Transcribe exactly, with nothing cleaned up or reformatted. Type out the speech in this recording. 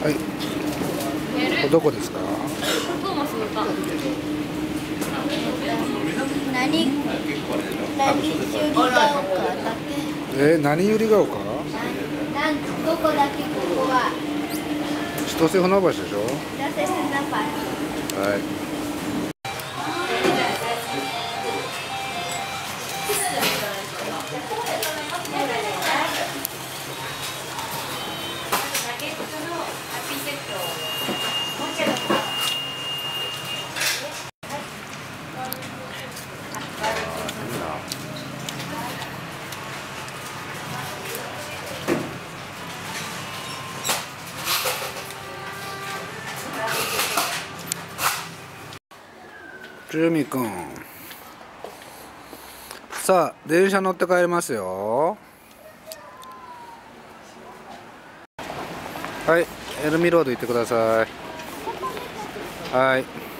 はい。これどこですか？ トーマスの歌。 何何ゆりが丘だけ。 えー、何ゆりが丘？ なんどこだっけここは。 千歳船橋でしょ？ 千歳船橋。 はい。ジュミくん、さあ電車乗って帰りますよ。はい、エルミロード行ってください。はい。